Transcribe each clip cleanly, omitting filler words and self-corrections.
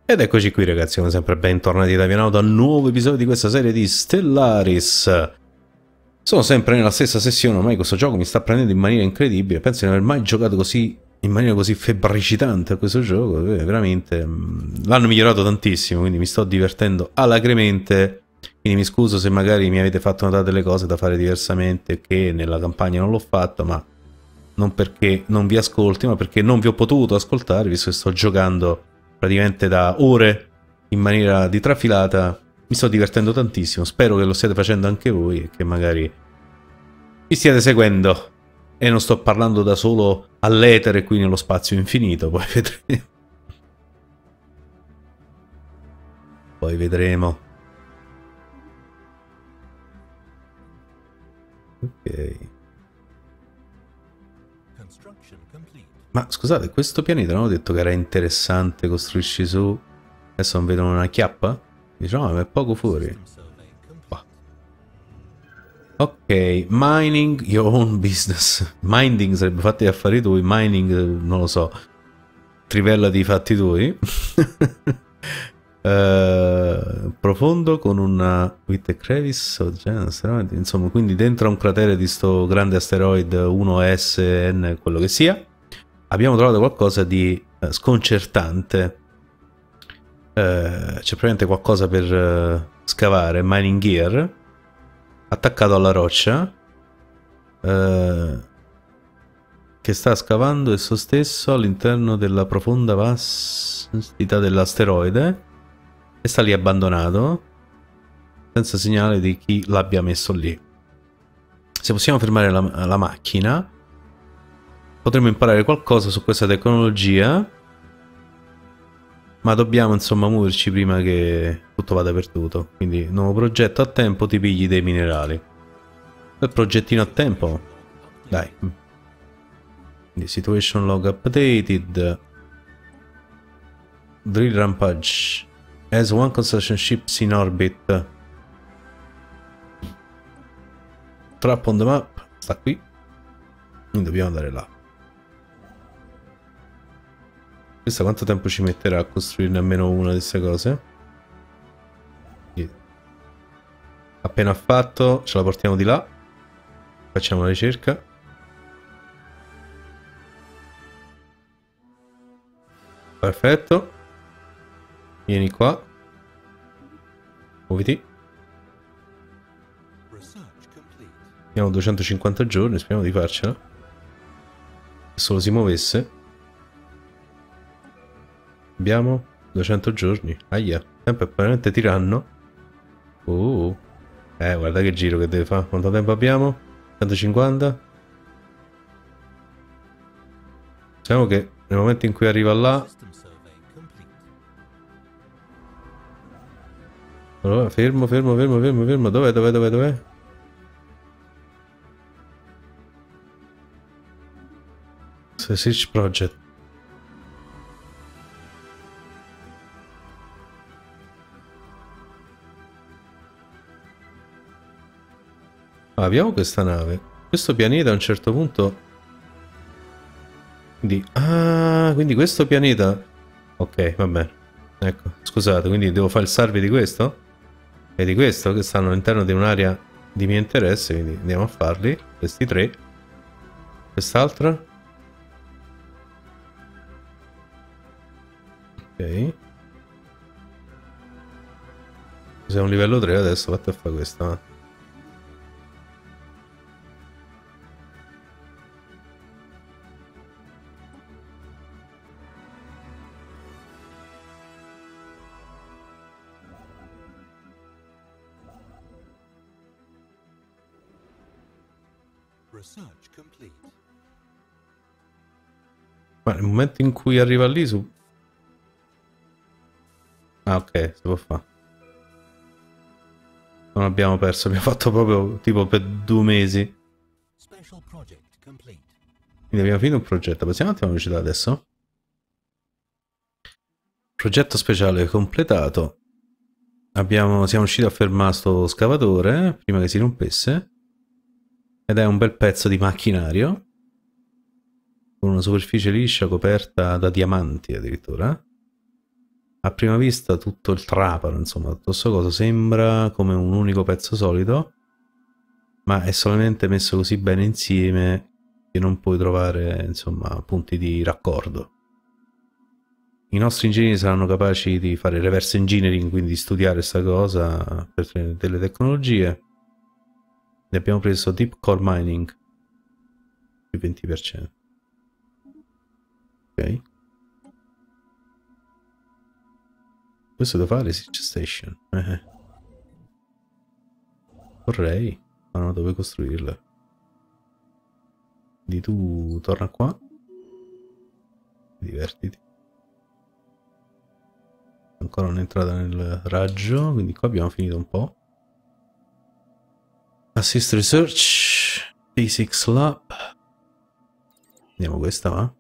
Ed eccoci qui ragazzi, come sempre bentornati da Pianauto a un nuovo episodio di questa serie di Stellaris. Sono sempre nella stessa sessione, ormai questo gioco mi sta prendendo in maniera incredibile, penso di non aver mai giocato così, in maniera così febbricitante a questo gioco, veramente l'hanno migliorato tantissimo, quindi mi sto divertendo alacremente, quindi mi scuso se magari mi avete fatto notare delle cose da fare diversamente, che nella campagna non l'ho fatto, ma non perché non vi ascolti, ma perché non vi ho potuto ascoltare, visto che sto giocando praticamente da ore in maniera di trafilata. Mi sto divertendo tantissimo, spero che lo stiate facendo anche voi e che magari mi stiate seguendo e non sto parlando da solo all'etere qui nello spazio infinito, poi vedremo. Poi vedremo. Ok. Ma scusate, questo pianeta non ho detto che era interessante costruirci su? Adesso non vedono una chiappa? Diciamo, ma è poco fuori. Bah. Ok, mining your own business. Mining sarebbe fatti gli affari tuoi, mining non lo so. Trivella di fatti tuoi. Profondo con una with a crevice insomma, quindi dentro a un cratere di sto grande asteroide 1SN, quello che sia. Abbiamo trovato qualcosa di sconcertante. C'è praticamente qualcosa per scavare, mining gear, attaccato alla roccia, che sta scavando esso stesso all'interno della profonda vastità dell'asteroide e sta lì abbandonato, senza segnale di chi l'abbia messo lì. Se possiamo fermare la macchina, potremmo imparare qualcosa su questa tecnologia, ma dobbiamo insomma muoverci prima che tutto vada perduto. Quindi nuovo progetto a tempo, ti pigli dei minerali. Quel progettino a tempo, dai. Quindi situation log updated. Drill rampage has one construction ships in orbit. Trap on the map, sta qui. Quindi dobbiamo andare là. Questa quanto tempo ci metterà a costruirne almeno una di queste cose? Appena fatto, ce la portiamo di là. Facciamo la ricerca. Perfetto. Vieni qua. Muoviti. Abbiamo 250 giorni, speriamo di farcela. Se solo si muovesse. Abbiamo 200 giorni. Aia, sempre veramente tiranno. Guarda che giro che deve fare. Quanto tempo abbiamo? 150. Diciamo che nel momento in cui arriva là. Allora, fermo. Dov'è? Search project. Abbiamo questa nave. Questo pianeta a un certo punto. Quindi questo pianeta. Ok, va bene. Ecco, scusate, quindi devo fare il survey di questo? E di questo che stanno all'interno di un'area di mio interesse, quindi andiamo a farli. Questi tre. Quest'altra. Ok. Siamo a livello 3 adesso, fate a fare questa. Ma nel momento in cui arriva lì su. Ah, ok, si può fare. Non abbiamo perso, abbiamo fatto proprio tipo per 2 mesi. Quindi abbiamo finito un progetto. Passiamo un attimo a velocità adesso. Progetto speciale completato. Siamo riusciti a fermare sto scavatore prima che si rompesse. Ed è un bel pezzo di macchinario. Con una superficie liscia coperta da diamanti addirittura. a prima vista tutto il trapano, insomma, tutto questo coso sembra come un unico pezzo solido, ma è solamente messo così bene insieme che non puoi trovare, insomma, punti di raccordo. I nostri ingegneri saranno capaci di fare reverse engineering, quindi di studiare questa cosa per delle tecnologie. Ne abbiamo preso deep core mining, il 20%. Ok. Questo devo fare Research Station. Vorrei, ma non dove costruirla. Quindi tu torna qua. Divertiti. Ancora un'entrata nel raggio, quindi qua abbiamo finito un po'. Assist Research, Physics Lab. Andiamo questa, va?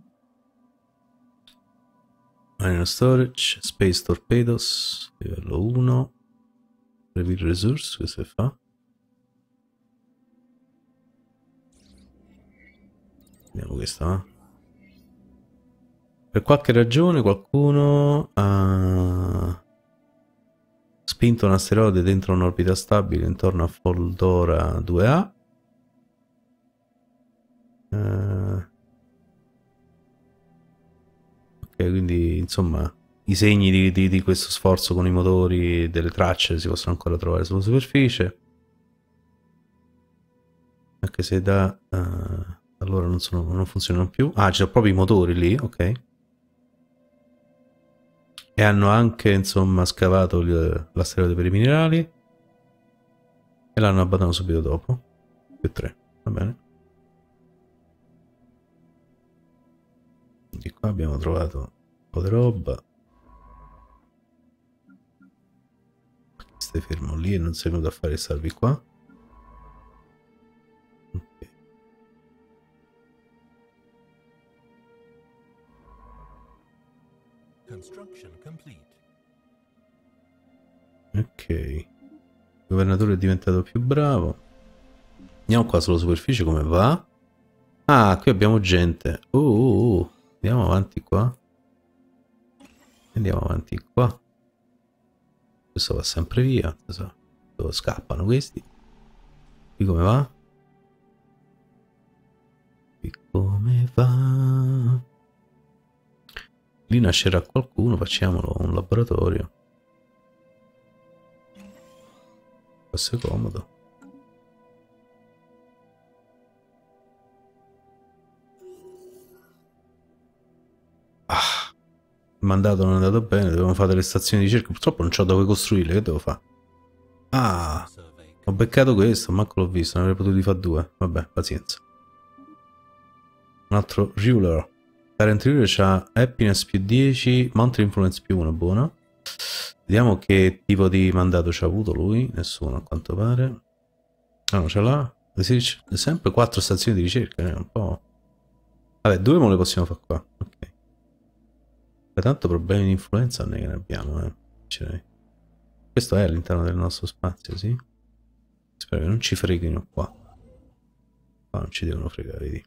Iron Storage, Space Torpedoes, livello 1. Reveal Resource, questo che fa? Andiamo questa, va? Per qualche ragione qualcuno ha spinto un asteroide dentro un'orbita stabile intorno a Foldora 2A. Ok, quindi insomma i segni di questo sforzo con i motori delle tracce si possono ancora trovare sulla superficie. Anche se da allora non funzionano più. Ah, ci sono proprio i motori lì, ok. E hanno anche, insomma, scavato l'asteroide per i minerali. E l'hanno abbandonato subito dopo. Più 3, va bene. Quindi qua abbiamo trovato un po' di roba. Stai fermo lì e non sei venuto a fare i salvi qua. Ok. Ok. Il governatore è diventato più bravo. Andiamo qua sulla superficie come va. Ah, qui abbiamo gente. Andiamo avanti qua. Andiamo avanti qua. Questo va sempre via. Dove scappano questi? Qui come va? Qui come va? Lì nascerà qualcuno, facciamolo un laboratorio. Questo è comodo. Ah, il mandato non è andato bene, dobbiamo fare delle stazioni di ricerca. Purtroppo non c'ho dove costruirle, che devo fare? Ah, ho beccato questo, manco l'ho visto, ne avrei potuto fare due. Vabbè, pazienza. Un altro ruler. Parent ruler c'ha happiness più 10, mountain influence più 1, buono. Vediamo che tipo di mandato ci ha avuto lui. Nessuno a quanto pare. Ah no, ce l'ha. Sempre 4 stazioni di ricerca, un po'. Vabbè, 2 me le possiamo fare qua. Ok. Ma tanto problemi di influenza non è che ne abbiamo, Questo è all'interno del nostro spazio, sì? Spero che non ci freghino qua. Qua non ci devono fregare, vedi.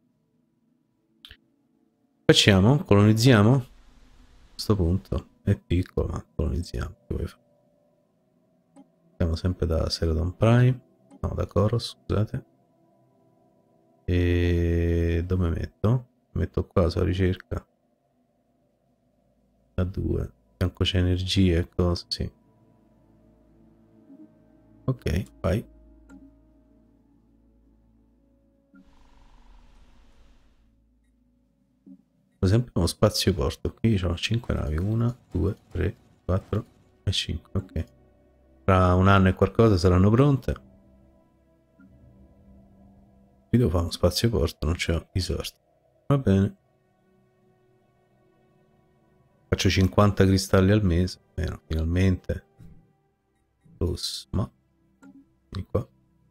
Facciamo? Colonizziamo? A questo punto è piccolo, ma colonizziamo. Che vuoi fare? Siamo sempre da Celadon Prime. No, da Koros, scusate. E dove metto? Metto qua sulla ricerca. A 2. Fianco c'è energia e cose, sì. Ok, vai. Per esempio uno spazio porto. Qui ho 5 navi. 1, 2, 3, 4 e 5. Ok. Tra un anno e qualcosa saranno pronte. Qui devo fare uno spazio porto, non c'ho i sorti. Va bene. Faccio 50 cristalli al mese. Finalmente. Ma. Vieni qua.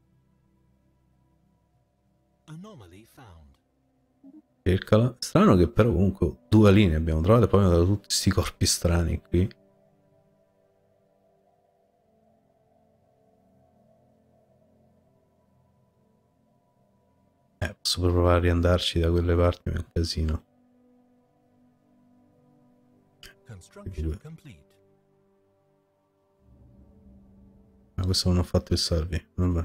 Cercala. Strano che però comunque 2 linee abbiamo trovato e poi abbiamo dato tutti questi corpi strani qui. Posso provare a riandarci da quelle parti, ma è un casino. Ma questo non ho fatto il salvi, vabbè.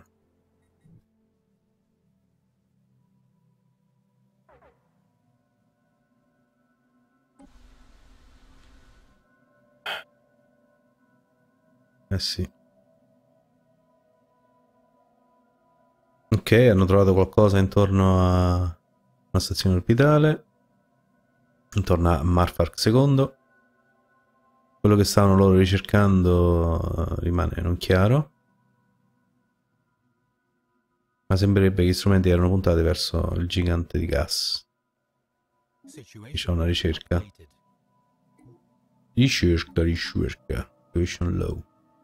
Eh sì. Ok, hanno trovato qualcosa intorno a una stazione orbitale, intorno a Marfark II. Quello che stavano loro ricercando rimane non chiaro, ma sembrerebbe che gli strumenti erano puntati verso il gigante di gas. C'è una ricerca. Ricerca. Situation low.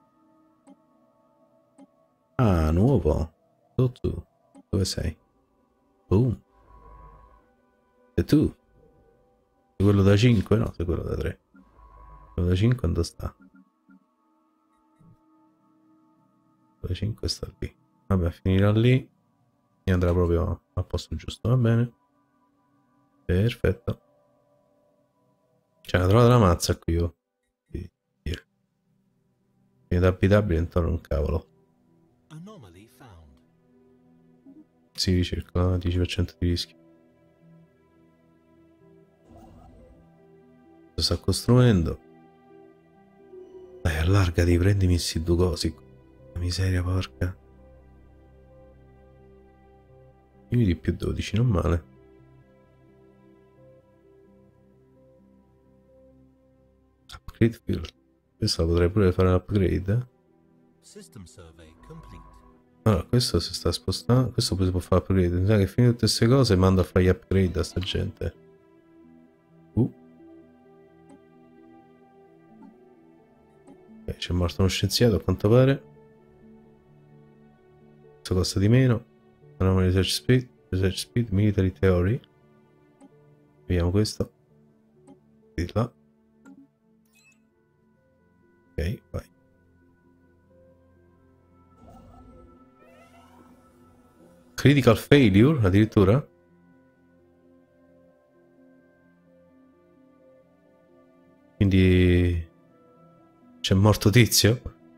Ah, nuovo. Tu. Dove sei? Boom. Sei tu? Sei quello da 5? No, sei quello da 3. Quello da 5 dove sta? Quello da 5 sta lì. Vabbè, finirà lì e andrà proprio al posto giusto, va bene? Perfetto. Cioè, ho trovato la mazza qui io. Inabitabile intorno a un cavolo. Si ricerca 10% di rischio. Lo sta costruendo. Dai, allargati, prendimi sti due cosi. Miseria porca. Io di più 12, non male. Upgrade field. Questa potrei pure fare l'upgrade. Allora, questo si sta spostando. Questo poi si può fare upgrade. Mi sa che finite tutte queste cose mando a fare gli upgrade a sta gente. Ok, c'è morto uno scienziato a quanto pare. Questo costa di meno. Anomaly research speed, military theory. Vediamo questo. Di là. Ok, vai. Critical failure addirittura? Quindi c'è morto tizio?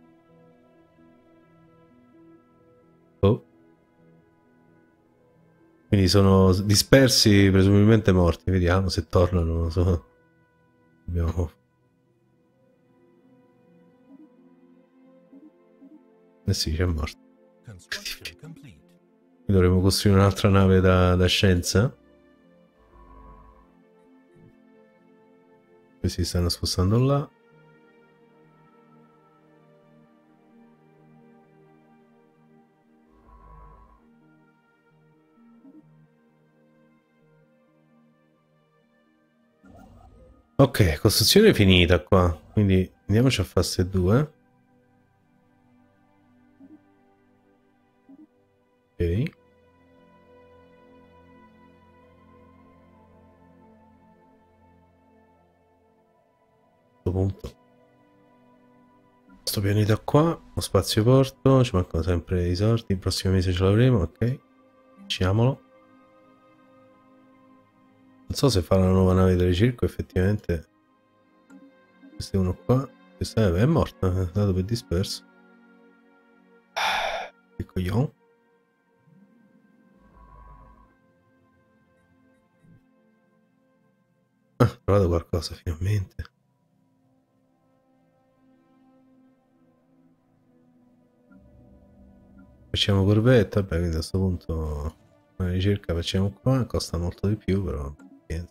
Oh. Quindi sono dispersi, presumibilmente morti. Vediamo se tornano, non lo so. Abbiamo... Eh sì, c'è morto. Quindi dovremmo costruire un'altra nave da scienza. Questi si stanno spostando là. Ok, costruzione finita qua. Quindi andiamoci a fare queste due. Ok. Punto. Questo pianeta qua, lo spazio porto, ci mancano sempre i soldi, il prossimo mese ce l'avremo, ok? Diciamolo. Non so se fa una nuova nave da ricerca, effettivamente. Questo è uno qua, questo è morto, è andato per disperso. Che coglione. Ah, ho trovato qualcosa finalmente. Facciamo corvette, vabbè, quindi a questo punto una ricerca facciamo qua, costa molto di più, però niente.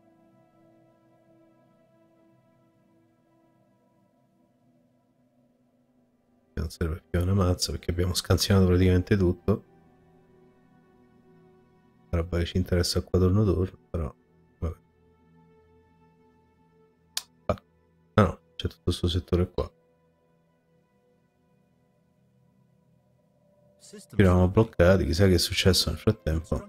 Non serve più una mazza perché abbiamo scansionato praticamente tutto. La roba che ci interessa qua turno turno, però vabbè. Ah no, c'è tutto questo settore qua. Ci eravamo bloccati, chissà che è successo nel frattempo.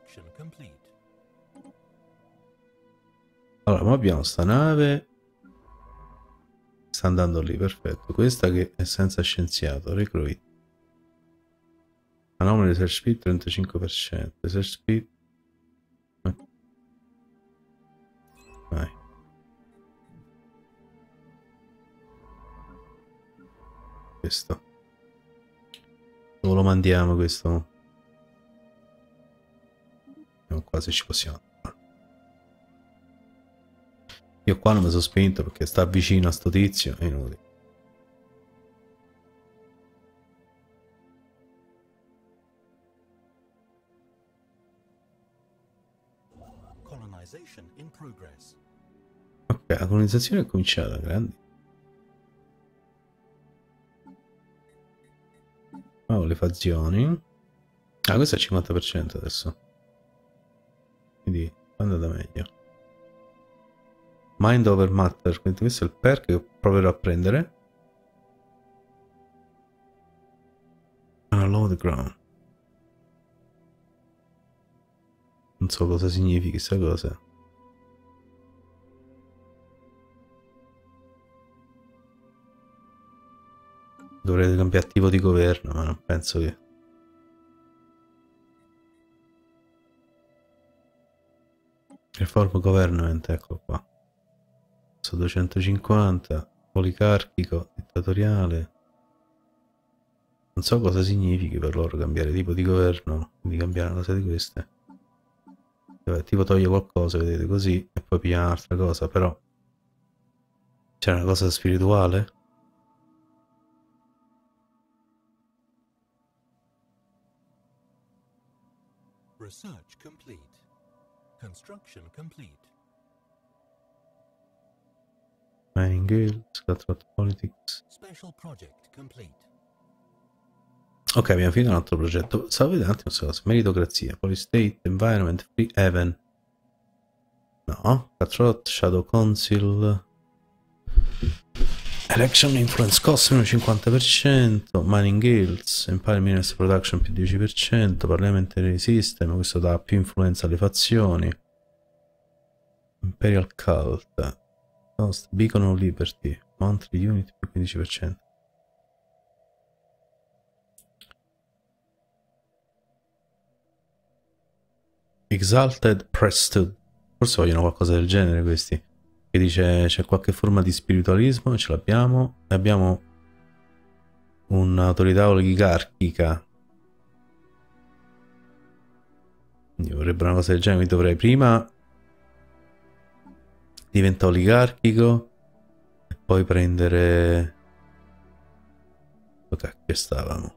Allora, ma abbiamo sta nave. Sta andando lì, perfetto. Questa che è senza scienziato, recruit. Anomaly research speed 35%. Research speed. Vai. questo? Dove lo mandiamo questo? Vediamo qua se ci possiamo. Io qua non mi sono spinto perché sta vicino a sto tizio, è inutile. Ok, la colonizzazione è cominciata, grandi. Oh, le fazioni. Ah, questo è il 50% adesso. Quindi è andata meglio. Mind over matter, quindi questo è il perk che proverò a prendere. Allow the ground. Non so cosa significhi questa cosa. Dovrei cambiare tipo di governo, ma non penso che... Reform government, ecco qua. Su 250, oligarchico, dittatoriale. Non so cosa significhi per loro cambiare tipo di governo, quindi cambiare una cosa di queste. Tipo toglie qualcosa, vedete, così, e poi piglia un'altra cosa, però... C'è una cosa spirituale? Research complete. Construction complete. Mining Guilds, Cutthroat Politics. Special project complete. Ok, abbiamo finito un altro progetto. Stavo vedendo un attimo questa cosa. Meritocrazia, Polystate, Environment, Free Haven. No, Cutthroat, Shadow Council. Election Influence Cost meno 50%, Mining Guilds, Empire Minerals Production più 10%, Parliamentary System, questo dà più influenza alle fazioni. Imperial Cult, Cost, Beacon of Liberty, Monthly Unit più 15%. Exalted Priesthood, forse vogliono qualcosa del genere questi. Che dice c'è qualche forma di spiritualismo, ce l'abbiamo, e abbiamo un'autorità oligarchica. Quindi vorrebbero una cosa del genere, quindi dovrei prima diventare oligarchico e poi prendere... Ok, che stavamo?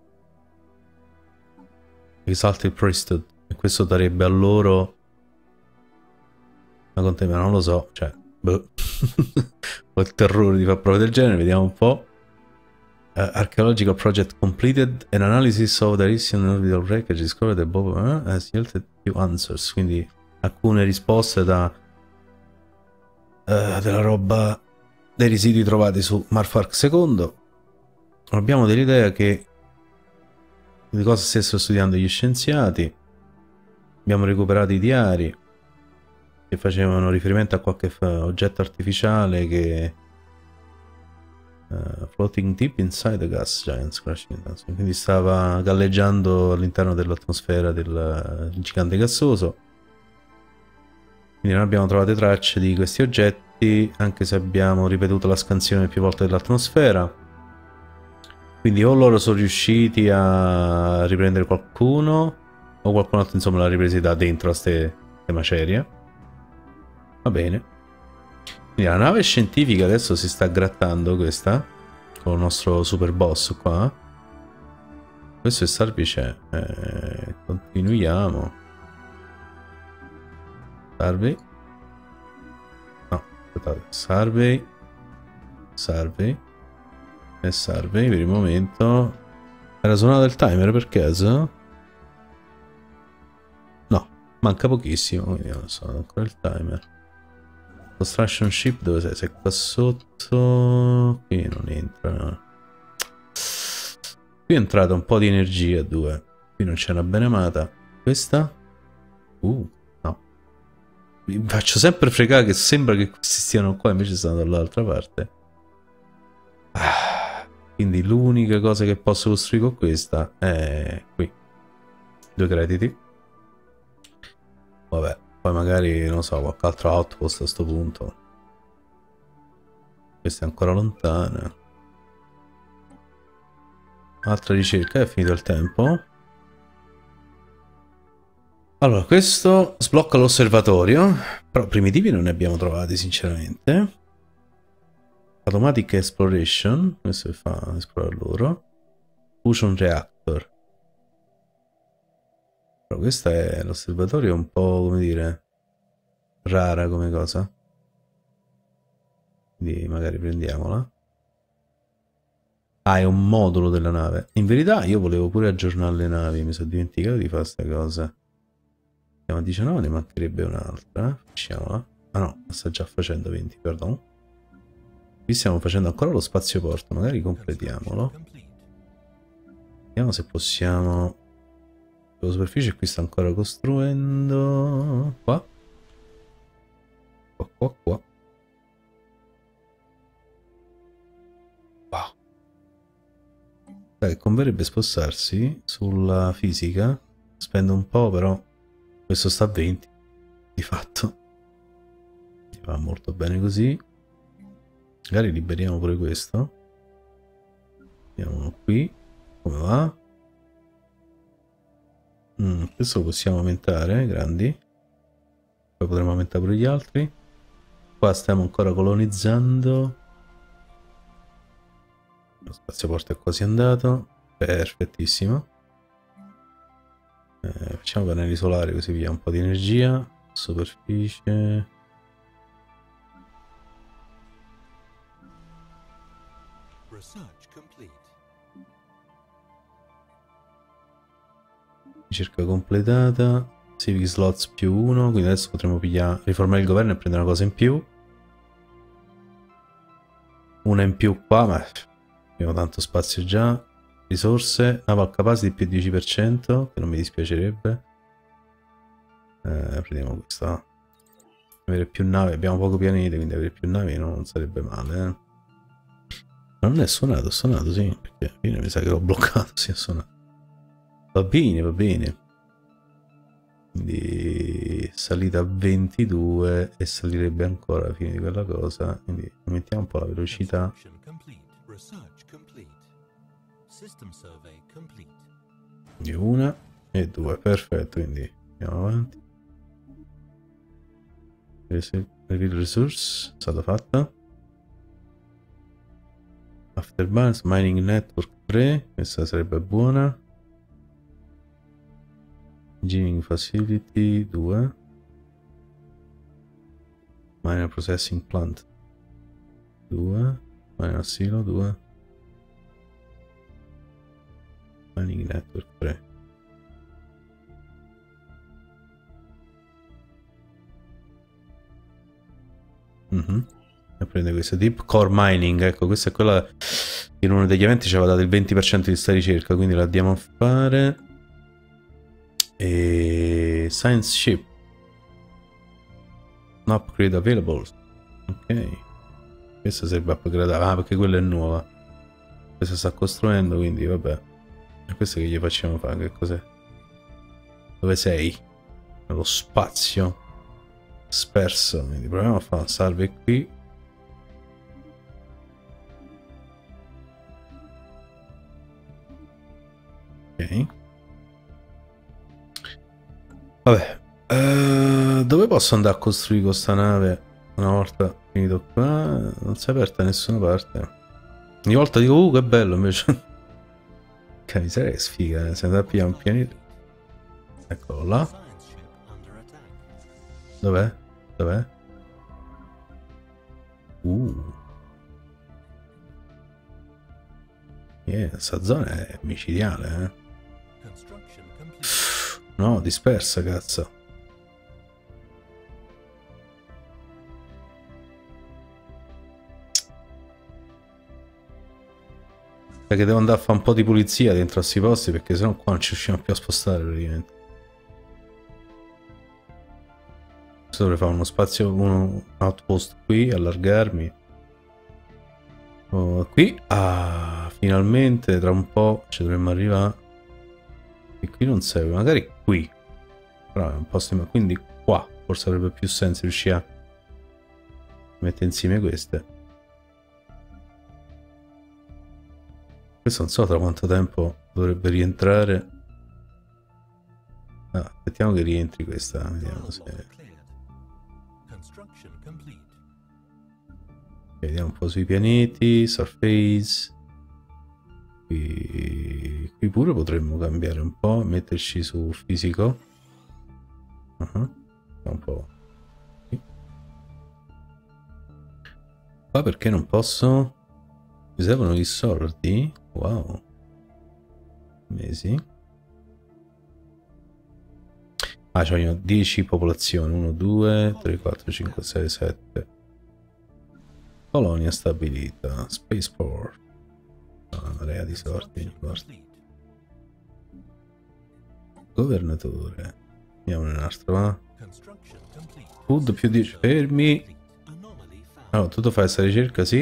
Exalted Priesthood, e questo darebbe a loro... Ma con te, ma non lo so, cioè... Boh. Ho il terrore di fare prove del genere, vediamo un po'. Archaeological project completed. An analysis of the recent orbital wreckage discovered above has yielded few answers. Quindi alcune risposte da della roba, dei residui trovati su Marfark II. Abbiamo dell'idea che di cosa stessero studiando gli scienziati. Abbiamo recuperato i diari che facevano riferimento a qualche oggetto artificiale che floating deep inside the gas giants crashing, quindi stava galleggiando all'interno dell'atmosfera del gigante gassoso. Quindi non abbiamo trovato tracce di questi oggetti, anche se abbiamo ripetuto la scansione più volte dell'atmosfera. Quindi o loro sono riusciti a riprendere qualcuno, o qualcun altro insomma l'ha ripresa da dentro a ste macerie. Va bene. Quindi la nave scientifica adesso si sta grattando, questa, con il nostro super boss qua. Questo è Sarvice. Continuiamo. Survey. No, aspettate. Survey. Survey. E survey per il momento. Era suonato il timer per caso? No, manca pochissimo, quindi non so, ancora il timer. Construction ship dove sei? Sei qua sotto. Qui non entra, no. Qui è entrata un po' di energia, 2. Qui non c'è una benemata. Questa? No. Mi faccio sempre fregare che sembra che questi stiano qua, invece stanno dall'altra parte. Quindi l'unica cosa che posso costruire con questa è qui. 2 crediti. Vabbè. Poi magari, non so, qualche altro outpost a questo punto. Questa è ancora lontana. Altra ricerca, è finito il tempo. Allora, questo sblocca l'osservatorio, però primitivi non ne abbiamo trovati sinceramente. Automatic Exploration, questo fa esplorare loro. Fusion Reactor. Però questo è l'osservatorio un po', come dire, rara come cosa. Quindi magari prendiamola. Ah, è un modulo della nave. In verità io volevo pure aggiornare le navi, mi sono dimenticato di fare questa cosa. Siamo a 19, ne mancherebbe un'altra. Facciamola. Ah no, la sta già facendo 20, perdono. Qui stiamo facendo ancora lo spazioporto, magari completiamolo. Vediamo se possiamo... La superficie qui sta ancora costruendo... Qua. Qua. Wow. Dai, converrebbe spostarsi sulla fisica. Spendo un po', però questo sta a 20 di fatto. Va molto bene così. Magari liberiamo pure questo. Andiamo qui. Come va? Questo lo possiamo aumentare, grandi. Poi potremo aumentare pure gli altri. Qua stiamo ancora colonizzando. Lo spazioporto è quasi andato. Perfettissimo. Facciamo pannelli solari così via un po' di energia. Superficie. Ricerca completata. Civic slots più 1. Quindi adesso potremo pigliare, riformare il governo e prendere una cosa in più. Una in più qua, ma abbiamo tanto spazio già. Risorse. Naval capacity più 10%, che non mi dispiacerebbe. Prendiamo questa. Avere più navi. Abbiamo poco pianeta, quindi avere più navi non sarebbe male. Non è suonato, sì. Perché alla fine mi sa che l'ho bloccato, sì, è suonato. Va bene, va bene. Quindi salita a 22 e salirebbe ancora alla fine di quella cosa. Quindi aumentiamo un po' la velocità. Quindi 1 e 2, perfetto, quindi andiamo avanti. Reveal resource, è stata fatta. Afterburns, mining network 3, questa sarebbe buona. Engineering facility 2. Miner processing plant 2. Miner silo 2. Mining network 3. E prende questa deep core mining, ecco, questa è quella che in uno degli eventi ci aveva dato il 20% di sta ricerca, quindi la andiamo a fare. E science ship, un upgrade available. Ok, questa sarebbe upgradata, perché quella è nuova, questa sta costruendo, quindi vabbè. E questo che gli facciamo fare? Che cos'è? Dove sei? Nello spazio sperso, quindi proviamo a fare un salve qui. Ok. Vabbè, dove posso andare a costruire questa nave una volta finito qua? Non si è aperta da nessuna parte. Ogni volta dico, che bello, invece... Che miseria, che sfiga, se andare a pigliare un pianeta. Eccolo là. Dov'è? Dov'è? Questa zona è micidiale, eh. No, dispersa, cazzo. Perché devo andare a fare un po' di pulizia dentro a questi posti, perché sennò qua non ci riusciamo più a spostare praticamente. Adesso dovrei fare uno spazio, un outpost qui, allargarmi. Oh, qui, finalmente tra un po' ci dovremmo arrivare. E qui non serve, magari qui. Però è un posto, quindi qua forse avrebbe più senso riuscire a mettere insieme queste. Questo non so tra quanto tempo dovrebbe rientrare. Ah, aspettiamo che rientri questa, vediamo se... Vediamo un po' sui pianeti, surface. Qui pure potremmo cambiare un po', metterci su fisico. Un po'. Qua perché non posso? Mi servono gli soldi? Wow. Mesi. Ah, c'ho 10 popolazioni. 1, 2, 3, 4, 5, 6, 7. Colonia stabilita. Spaceport. Marea di sorti. Governatore. Andiamo un altro, va? Food più 10 fermi. Allora, tu fai questa ricerca, sì.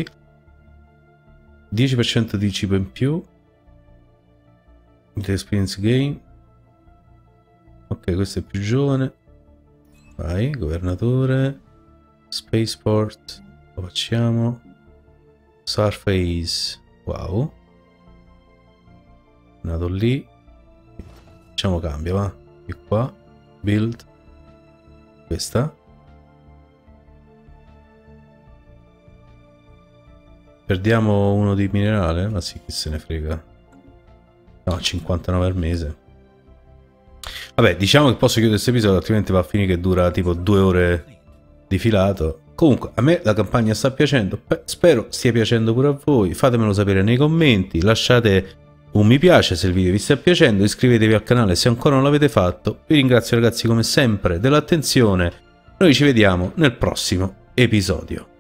10% di cibo in più. Experience gain. Ok, questo è più giovane. Vai, governatore. Spaceport. Lo facciamo. Surface. Wow. Nato lì. Facciamo cambio, va. Più qua. Build. Questa. Perdiamo uno di minerale? Ma sì, chi se ne frega. No, 59 al mese. Vabbè, diciamo che posso chiudere questo episodio, altrimenti va a finire che dura tipo 2 ore di filato. Comunque, a me la campagna sta piacendo. Spero stia piacendo pure a voi. Fatemelo sapere nei commenti. Lasciate un mi piace se il video vi sta piacendo. Iscrivetevi al canale se ancora non l'avete fatto. Vi ringrazio ragazzi come sempre dell'attenzione. Noi ci vediamo nel prossimo episodio.